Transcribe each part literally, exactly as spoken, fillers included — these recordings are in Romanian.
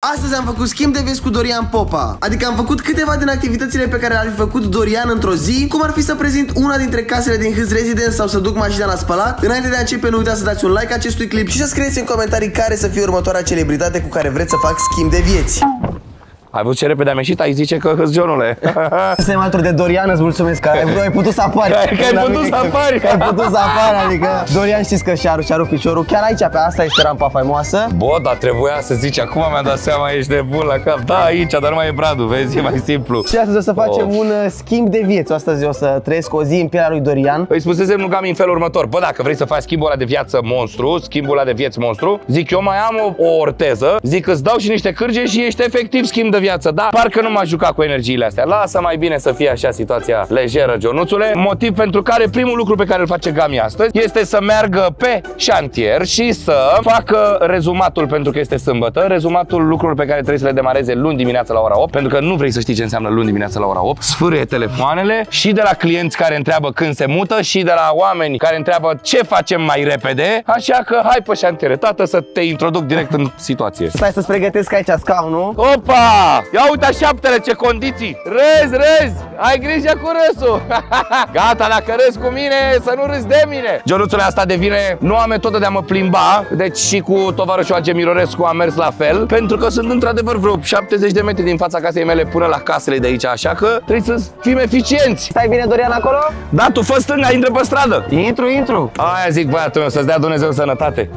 Astăzi am făcut schimb de vieți cu Dorian Popa. Adică am făcut câteva din activitățile pe care le-ar fi făcut Dorian într-o zi, cum ar fi să prezint una dintre casele din His Residence sau să duc mașina la spălat. Înainte de a începe, nu uitați să dați un like acestui clip și să scrieți în comentarii care să fie următoarea celebritate cu care vreți să fac schimb de vieți. Ai văzut ce repede am ieșit? Ai zice că hâți Johnule. Suntem alături de Dorian, îți mulțumesc că ai putut să apari. Că ai putut să apari. Că ai putut să apari, adică Dorian știți că și-a și-a rupt piciorul. Chiar aici, pe asta este rampa faimoasă. Bă, dar trebuia să zici, acum mi-am dat seama, ești nebun la cap. Da, aici, dar nu mai e bradul, vezi, e mai simplu. Și astăzi o să facem oh. un schimb de vieți. Astăzi o să trăiesc o zi în pielea lui Dorian. Îi spusesem lui Gami în felul următor. Bă, dacă vrei să faci schimbul ăla de viață monstru, schimbul ăla de vieți monstru, zic, eu mai am o, o orteză, zic, îți dau și niște cârge și ești efectiv schimb de viață. Da, parcă că nu m-aș juca cu energiile astea. Lasă mai bine să fie așa situația lejeră, Jonuțule. Motiv pentru care primul lucru pe care îl face Gami astăzi este să meargă pe șantier și să facă rezumatul, pentru că este sâmbătă, rezumatul lucrurilor pe care trebuie să le demareze luni dimineața la ora opt, pentru că nu vrei să știi ce înseamnă luni dimineața la ora opt. Sfârâie telefoanele și de la clienți care întreabă când se mută și de la oameni care întreabă ce facem mai repede. Așa că hai pe șantier, tată, să te introduc direct în situație. Stai să-ți pregătesc aici scaunul. Opa! Ia uite așa, șaptele, ce condiții! Râzi, râzi! Ai grijă cu râsul! Gata, dacă râzi cu mine, să nu râzi de mine! Jonuțule, asta devine noua metodă de a mă plimba. Deci și cu tovarășul Age Mirorescu am mers la fel, pentru că sunt într-adevăr vreo șaptezeci de metri din fața casei mele până la casele de aici, așa că trebuie să fim eficienți. Stai bine, Dorian, acolo? Da, tu fă stânga, intră pe stradă. Intru, intru. Aia zic, băiatul meu, să-ți dea Dumnezeu sănătate.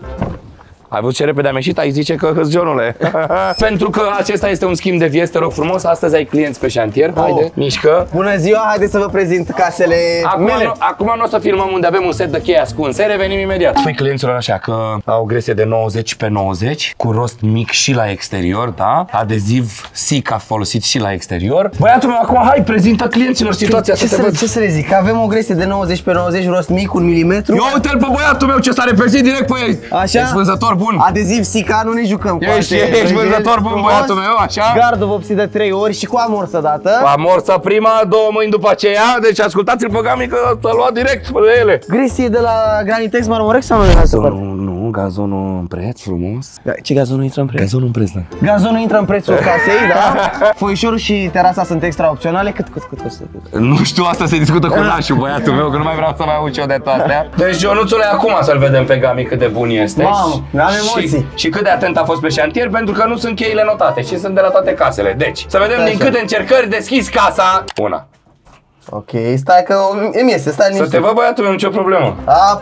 Ai văzut ce repede am ieșit? Ai zice că hâți Johnule. Pentru că acesta este un schimb de vieți, te rog frumos. Astăzi ai clienți pe șantier. Oh. Haide, mișcă. Bună ziua, haideți să vă prezint casele acum mele. Nu, acum nu o să filmăm unde avem un set de chei ascunse. Revenim imediat. Spui clienților așa că au o gresie de nouăzeci pe nouăzeci, cu rost mic și la exterior, da? Adeziv Sica folosit și la exterior. Băiatul meu, acum hai, prezintă clienților situația. Ce, să să, te ce să le zic? Avem o gresie de nouăzeci pe nouăzeci, rost mic, un milimetru. Ia uite-l pe băiatul meu ce s-a repezit direct pe el. Așa? Ești vânzător bun. Adeziv Sica, nu ne jucăm cu Ești, ești vânzător bun, băiatul meu, așa? Gardul vopsit de trei ori și cu amorsă dată. Amorța prima, două mâini după aceea. Deci ascultați-l pe Gami că s-a luat direct pe ele. Gresie de la Granitex Marmorex sau nu e super? Nu, nu, gazonul în preț, frumos. Ce gazonul intră în preț? Gazonul în preț, da. Gazonul intră în prețul casei, da? Foișorul și terasa sunt extra opționale. Cât, cât, cât costă? Nu știu, asta se discută cu nașul, băiatul meu, că nu mai vreau să mai aud eu de toate astea. Deci, Jonuțule, acum să-l vedem pe Gami cât de bun este. Mamă, am emoții. Și, și cât de atent a fost pe șantier, pentru că nu sunt cheile notate și sunt de la toate casele. Deci, să vedem din câte încercări deschizi casa. Una. Ok, stai că îmi iese, stai niște. Să te văd, băiatul meu, nicio problemă.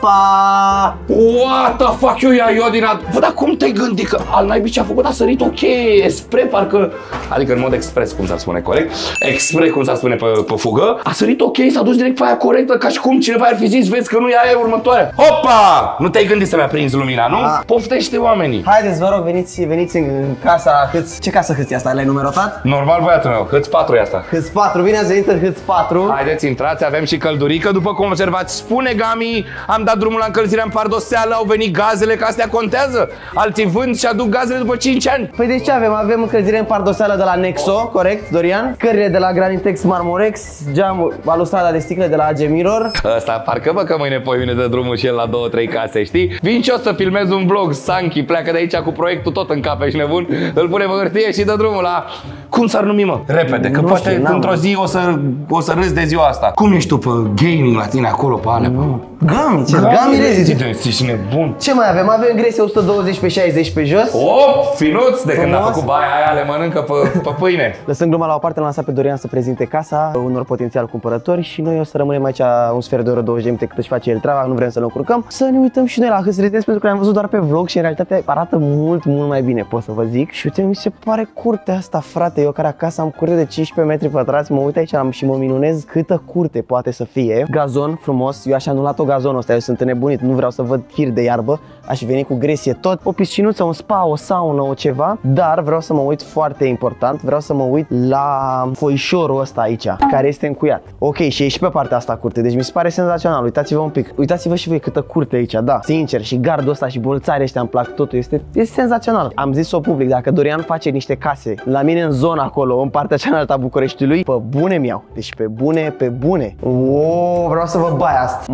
Apa! What the fuck, eu ia eu din a... Bă, dar cum te-ai gândit că al naibii ce a făcut? A sărit ok, expre, parcă... Adică în mod expres, cum s-ar spune corect. Expre, cum s-ar spune pe, pe fugă. A sărit ok, s-a dus direct pe aia corectă, ca și cum cineva ar fi zis, vezi că nu e aia următoarea. Hopa! Nu te-ai gândit să-mi aprinzi lumina, nu? A. Poftește oamenii. Haideți, vă rog, veniți, veniți în casa Hâț. Ce casă Hâț e asta? Le-ai numerotat? Normal, băiatul meu, Hâț patru e asta. Hâț patru, bine ați venit în Hâț patru. Haideți, intrați, avem și căldurică, după cum observați, spune Gami, am dat drumul la încălzirea în pardoseală, au venit gazele, că astea contează. Alții vând și aduc gazele după cinci ani. Păi de ce avem? Avem încălzire în pardoseală de la Nexo, corect, Dorian? Cările de la Granitex Marmorex, geamul, balustrada de sticle de la Age Mirror. Ăsta, parcă bă că mâine poi vine de drumul și el la două, trei case, știi? Vin și eu să filmez un vlog, Sanchi pleacă de aici cu proiectul tot în cap, ești nebun, îl pune pe hârtie și dă drumul la... Cum s-ar numi, mă? Repede, că nu poate într-o zi o să, o să râzi de ziua asta. Cum ești tu pe gaming la tine acolo, pe alea? Gami, ce? Gami rezist. Ești nebun. Ce mai avem? Avem gresie o sută douăzeci pe șaizeci pe jos. Oh, finuț, de când a făcut baia aia, le mănâncă pe, pe pâine. Lăsând gluma la o parte, l-am lăsat pe Dorian să prezinte casa unor potențial cumpărători și noi o să rămânem aici un sfert de oră, douăzeci de minute cât își face el treaba, nu vrem să-l încurcăm. Să ne uităm și noi la Hâț Residence, pentru că le-am văzut doar pe vlog și în realitate arată mult, mult mai bine, pot să vă zic. Și uite, mi se pare curtea asta, frate, eu care acasă am curte de cincisprezece metri pătrați, mă uit aici și mă minunez câtă curte poate să fie. Gazon frumos, eu aș anulat-o gazonul ăsta, eu sunt înnebunit, nu vreau să văd fir de iarbă, aș veni cu gresie tot, o piscinuță, un spa, o saună, o ceva, dar vreau să mă uit foarte important, vreau să mă uit la foișorul ăsta aici, care este încuiat. Ok, și e și pe partea asta curte, deci mi se pare senzațional, uitați-vă un pic, uitați-vă și voi câtă curte aici, da, sincer, și gardul ăsta și bolțarii ăștia îmi plac, totul este, este senzațional. Am zis-o public, dacă Dorian face niște case la mine în zona acolo, în partea cealaltă a Bucureștiului, pe bune mi-au, deci pe bune, pe bune. Wow, vreau să vă bai asta.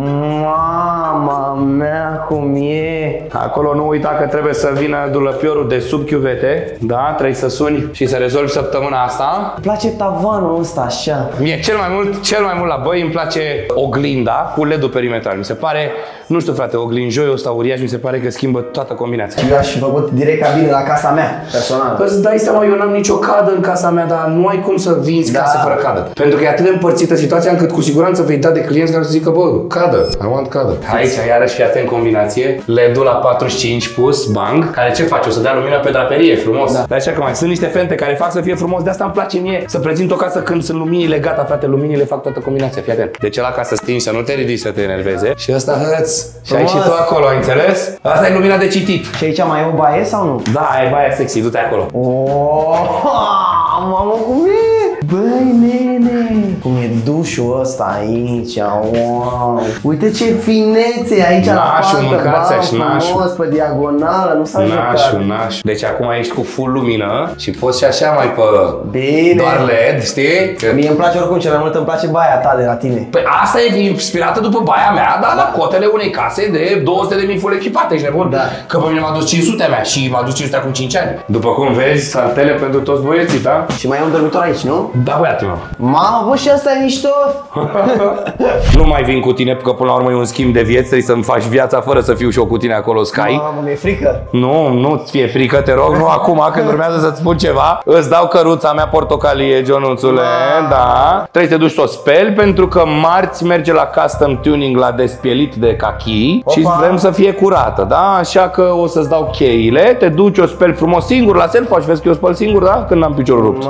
Mama mea, cum e! Acolo nu uita că trebuie să vină dulăpiorul de sub chiuvete, da? Trebuie să suni și să rezolvi săptămâna asta. Îmi place tavanul ăsta așa. Mie cel mai mult, cel mai mult la băi îmi place oglinda cu L E D-ul perimetral. Mi se pare, nu știu frate, oglinjoiul ăsta uriaș mi se pare că schimbă toată combinația. Eu aș fi făcut direct cabine la casa mea, personal. Că îți dai seama, eu n-am nicio cadă în casa mea, dar nu ai cum să vinzi Da. case fără cadă. Pentru că e atât de împărțită situația încât cu siguranță vei da de clienți care să zică, bă, cadă, I want cadă. Aici, iarăși, fii atent combinație, L E D-ul la patruzeci și cinci pus, bang, care ce face? O să dea lumină pe draperie, frumos. Da. Dar așa că mai sunt niște fente care fac să fie frumos, de asta îmi place mie să prezint o casă când sunt luminile gata, frate, luminile fac toată combinația, fii atent. Deci la ca să stingi, să nu te ridici, să te enerveze. Și ăsta, hăț, și ai și tu acolo, ai înțeles? Asta e lumina de citit. Și aici mai e o baie sau nu? Da, e baia sexy, du-te acolo. Oh, mamă, cum e? Băi, nene! Cum e dușul ăsta aici, wow! Uite ce finețe aici la Nașul, pantă, mâncați bam, așa, nașul. frumos, pe diagonală, nu s-a Nașul, jucat. nașul. Deci acum ești cu full lumină și poți și așa mai pe Bine! doar L E D, știi? Că... Mie îmi place oricum, cel mai mult îmi place baia ta de la tine. Păi asta e inspirată după baia mea, dar la cotele unei case de două sute de mii full echipate, ești nebun? Da. Că pe mine m-a dus cinci sute mea și m-a dus cinci sute acum cinci ani. După cum vezi, saltele pentru toți băieții, da? Și mai e un dormitor aici, nu? Da, băiatul meu. Mamă, bă, și asta e mișto? Nu mai vin cu tine, că până la urmă e un schimb de vieți, trebuie să-mi faci viața fără să fiu și eu cu tine acolo, Sky. Mamă, mi-e frică. Nu, nu-ți fie frică, te rog, nu acum, când urmează să-ți spun ceva. Îți dau căruța mea portocalie, Ionuțule, da. Trebuie să te duci să o speli, pentru că marți merge la custom tuning la despielit de cachi. Opa. Și vrem să fie curată, da? Așa că o să-ți dau cheile, te duci, o speli frumos singur la self-wash, vezi că eu spăl singur, da? Când am piciorul rupt.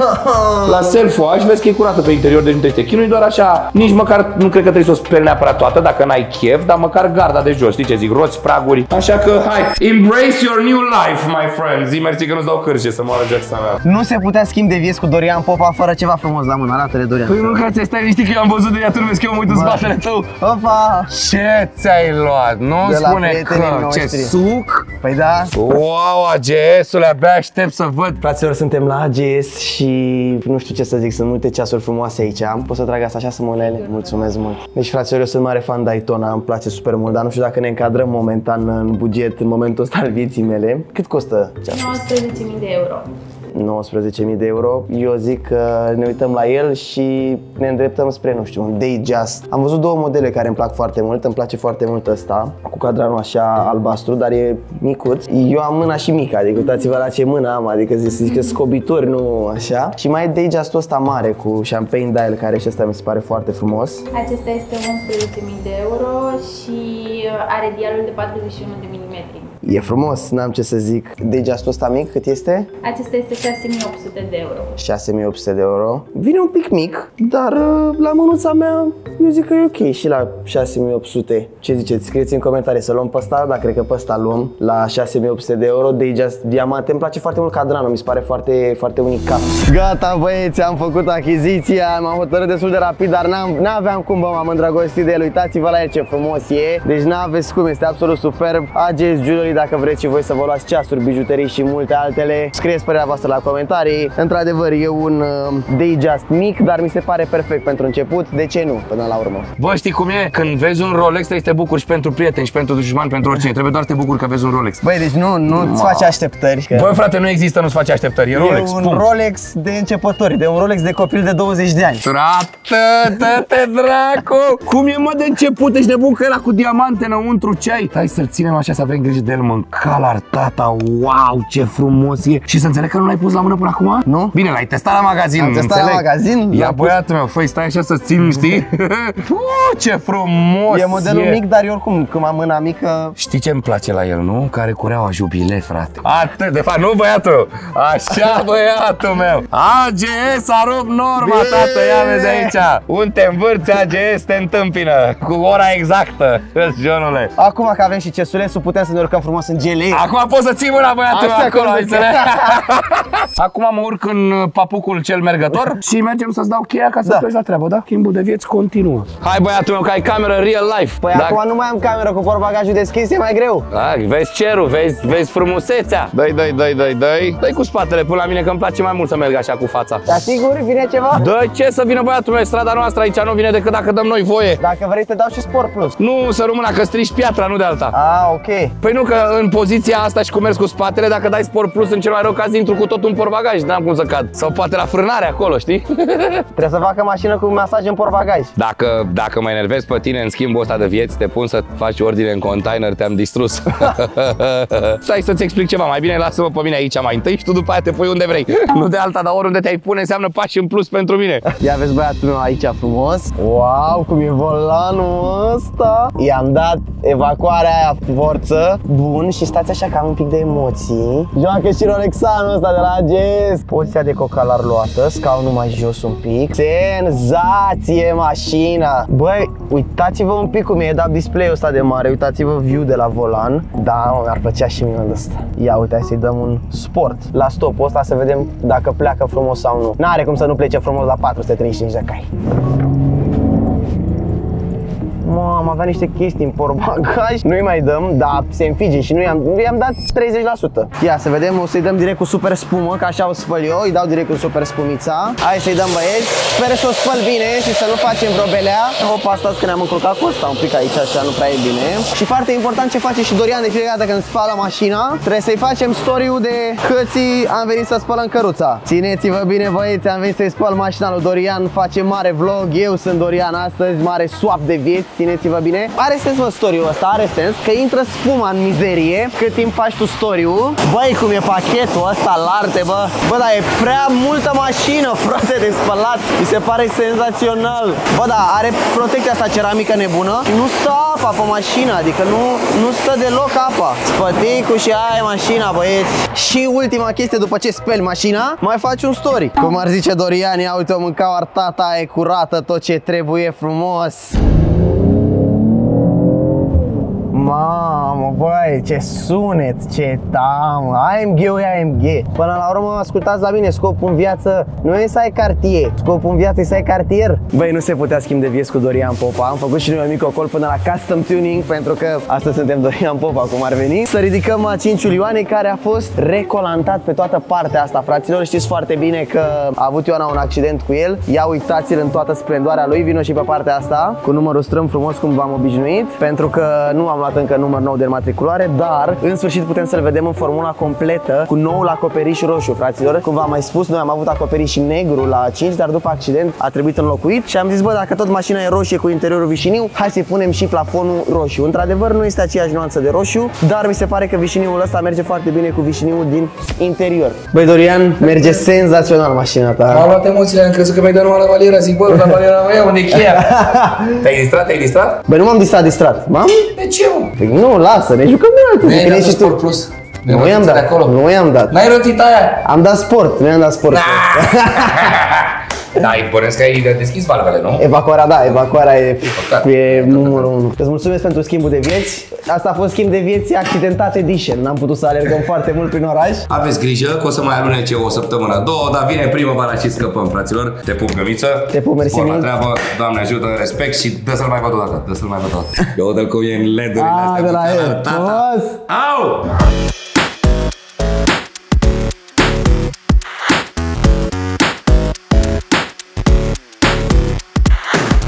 La self-wash, vezi că e curată pe interior, deci nu te chinui, doar așa. Nici măcar nu cred că trebuie să o speli neapărat toată, dacă n-ai chef, dar măcar garda de jos, știi ce zic? Roți, praguri. Așa că, hai, embrace your new life, my friend. Zi mersi că nu-ți dau cârje să moară Jackson mea. Nu se putea schimb de vieți cu Dorian Popa fără ceva frumos la mână, arată-le Dorian. Păi nu, că ți-ai stai liniștit că eu am văzut de ea, tu nu vezi că eu mă uit în spatele tău. Opa! Ce ți-ai luat? Nu De la spune prietenii că, noștri. ce suc? Păi da. Wow, A G S-ule, abia aștept să văd. Fraților, suntem la A G S și nu știu ce să zic, sunt multe ceasuri frumoase aici. Pot să trag asta așa să mă lele? Mulțumesc mult. Deci, fraților, eu sunt mare fan Daytona, îmi place super mult, dar nu știu dacă ne încadrăm momentan în buget, în momentul ăsta al vieții mele. Cât costă ceasul? nouăsprezece mii de euro. nouăsprezece mii de euro. Eu zic că ne uităm la el și ne îndreptăm spre, nu știu, un Datejust. Am văzut două modele care îmi plac foarte mult. Îmi place foarte mult ăsta, cu cadranul așa albastru, dar e micuț. Eu am mâna și mică, adică uitați-vă la ce mână am, adică zic că scobitori, nu așa. Și mai e Datejust-ul ăsta mare cu champagne dial, care și ăsta mi se pare foarte frumos. Acesta este unsprezece mii de euro și are dialul de patruzeci și unu de milimetri. E frumos, n-am ce să zic. Datejust-ul ăsta mic, cât este? Acesta este șase mii opt sute de euro. șase mii opt sute de euro. Vine un pic mic, dar la mânuța mea eu zic că e ok și la șase mii opt sute. Ce ziceți? Scrieți în comentarii să luăm pe ăsta, dar cred că pe ăsta luăm la șase mii opt sute de euro. Datejust diamante. Îmi place foarte mult cadranul, mi se pare foarte, foarte unicat. Gata băieți, am făcut achiziția, m-am hotărât destul de rapid, dar n-aveam cum, bă, m-am îndrăgostit de el. Uitați-vă la el ce frumos e. Deci n-aveți cum, este absolut superb. A G S Jewelry, dacă vreți și voi să vă luați ceasuri, bijuterii și multe altele, scrieți părerea voastră la comentarii. Într-adevăr e un uh, Datejust mic, dar mi se pare perfect pentru început. De ce nu, până la urmă? Bă, știi cum e? Când vezi un Rolex trebuie să te bucuri și pentru prieteni și pentru dușmani, pentru oricine. Trebuie doar să te bucuri că vezi un Rolex. Băi, deci nu, nu-ți faci așteptări. Că... Băi, frate, nu există, nu-ți face așteptări. E Rolex, E un punct. Rolex de începători, de un Rolex de copil de douăzeci de ani. Trată-te, dracu! Cum e, mă, de început? Ești nebun că ăla cu diamante înăuntru, ce ai? Hai să-l ținem așa, să avem grijă de el, mă. Calar, tata, wow, ce frumos e. Și să înțeleg că nu l-ai pus la mână până acum? Nu? Bine, l-ai testat la magazin, Am testat înțeleg? la magazin. Ia, l-am pus- băiatul meu, făi, stai așa să țin, știi? uh, ce frumos E modelul mic, dar eu oricum, când am mâna mică... Știi ce îmi place la el, nu? Care cureaua jubile, frate. Atât, de fapt, nu băiatul. Așa, băiatul meu. A G S a rupt norma, Bine! tată, ia vezi aici. Unde te învârți, A G S te întâmpină. Cu ora exactă, Ionule. Acum că avem și cesulețul, putem să ne urcăm frumos frumos în gelee. Acum poți să ții mâna, băiatul, Așa acolo, cum ai înțeles? Acum mă urc în papucul cel mergător și mergem să-ți dau cheia ca să Da. pleci la treabă, da? Schimbul de vieți continuă. Hai, băiatul meu, că ai cameră real life. Păi Dacă- acum nu mai am cameră cu portbagajul deschis, e mai greu. Da, vezi cerul, vezi, vezi frumusețea. Dă-i, dă-i, dă-i, dă-i, dă-i. Dă-i cu spatele până la mine, că îmi place mai mult să merg așa cu fața. Dar sigur vine ceva? Dă ce să vină, băiatul meu, strada noastră aici nu vine decât dacă dăm noi voie. Dacă vrei te dau și Sport Plus. Nu să rămână că strici piatra, nu de alta. Ah, ok. Păi nu, că în poziția asta și cum mergi cu spatele, dacă dai Sport Plus, în cel mai rău caz intru cu tot un portbagaj, n-am cum să cad. Sau poate la frânare acolo, știi? Trebuie să facă mașină cu masaj în portbagaj. Dacă, dacă mă enervezi pe tine în schimbul ăsta de vieți, te pun să faci ordine în container, te-am distrus. Stai să-ți explic ceva, mai bine lasă-mă pe mine aici mai întâi și tu după aia te pui unde vrei. Nu de alta, dar oriunde te-ai pune înseamnă pași în plus pentru mine. Ia vezi băiatul meu aici frumos. Wow, cum e volanul ăsta. I-am dat evacuarea aia forță. Bun, și stați așa că am un pic de emoții. Joacă și Rolexanul ăsta de la A G S. Poziția de cocalar luată, scaunul mai jos un pic. Senzație mașina. Băi, uitați-vă un pic cum e dat display-ul ăsta de mare. Uitați-vă view de la volan. Da, mă, mi-ar plăcea și mie de ăsta. Ia, uite, hai să-i dăm un sport la stopul ăsta să vedem dacă pleacă frumos sau nu. N-are cum să nu plece frumos la patru sute treizeci și cinci de cai. Mamă, avea niște chestii în portbagaj. Nu-i mai dăm, dar se înfige și nu i-am i-am dat treizeci la sută. Ia să vedem, o să-i dăm direct cu super spumă, că așa o spăl eu. Îi dau direct cu super spumița. Hai să-i dăm, băieți. Sper să o spăl bine și să nu facem vreo belea. Opa, asta că ne-am încurcat cu ăsta un pic aici, așa nu prea e bine. Și foarte important ce face și Dorian de fiecare dată când spală mașina, trebuie să-i facem story-ul de hății, am venit să spălăm căruța. Țineți-vă bine, băieți, am venit să-i spăl mașina lui Dorian, face mare vlog. Eu sunt Dorian astăzi, mare swap de vieți. Țineți-vă bine. Are sens, mă, story-ul ăsta, are sens că intră spuma în mizerie cât timp faci tu story-ul. Băi, cum e pachetul ăsta larte, bă. Bă, dar e prea multă mașină, frate, de spălat. Mi se pare senzațional. Bă, da, are protecția asta ceramică nebună. Nu stă apa pe mașină, adică nu, nu stă deloc apa. Spăticul și aia e mașina, băieți. Și ultima chestie, după ce speli mașina, mai faci un story. Cum ar zice Dorian, ia uite, o mâncau artata, e curată, tot ce trebuie frumos. Mamă, băi, ce sunet, ce tamă. A M G-ul e A M G. Până la urmă, ascultați la mine, scopul în viață nu e să ai cartier. Scopul în viață e să ai cartier. Băi, nu se putea schimb de vieți cu Dorian Popa. Am făcut și noi un mic ocol până la custom tuning, pentru că astăzi suntem Dorian Popa, cum ar veni. Să ridicăm a cinci Ioane, care a fost recolantat pe toată partea asta, fraților. Știți foarte bine că a avut Ioana un accident cu el. Ia uitați-l în toată splendoarea lui. Vino și pe partea asta, cu numărul strâm frumos, cum v-am obișnuit, pentru că nu am luat încă număr nou de matriculare, dar în sfârșit putem să-l vedem în formula completă cu noul acoperiș roșu, fraților. Cum v-am mai spus, noi am avut acoperiș negru la cinci, dar după accident a trebuit înlocuit și am zis, bă, dacă tot mașina e roșie cu interiorul vișiniu, hai să-i punem și plafonul roșu. Într-adevăr, nu este aceeași nuanță de roșu, dar mi se pare că vișiniul ăsta merge foarte bine cu vișiniul din interior. Băi, Dorian, merge senzațional mașina ta. M-am luat emoțiile, am crezut că mi-ai dat numai la Valera, zic, bă, la Valera mea, unde e cheia? Te-ai distrat, te-ai distrat? Băi, nu m-am distrat, distrat. M-am? De ce, mă? Păi nu, lasă, ne jucăm de altă. Nu ai dat Sport Plus? Nu i-am dat, nu i-am dat. N-ai rotit aia? Am dat sport, nu i-am dat sport. Da, bănesc că ai deschis valvele, nu? Evacuarea, da, evacuarea e, e numărul unu. Îți mulțumesc pentru schimbul de vieți. Asta a fost schimb de vieți accidentat edition. N-am putut să alergăm foarte mult prin oraș. Aveți grijă că o să mai alunece o săptămână, două, dar vine primăvara și scăpăm, fraților. Te pup, gămiță. Te pup, mersi Spor la mult. treabă, Doamne ajută, respect și dă să-l mai văd o dată, dă să-l mai văd o dată. Eu dă-l cum e în L E D-urile Ah, astea. de la cu el. color, tata. Frumos. Au!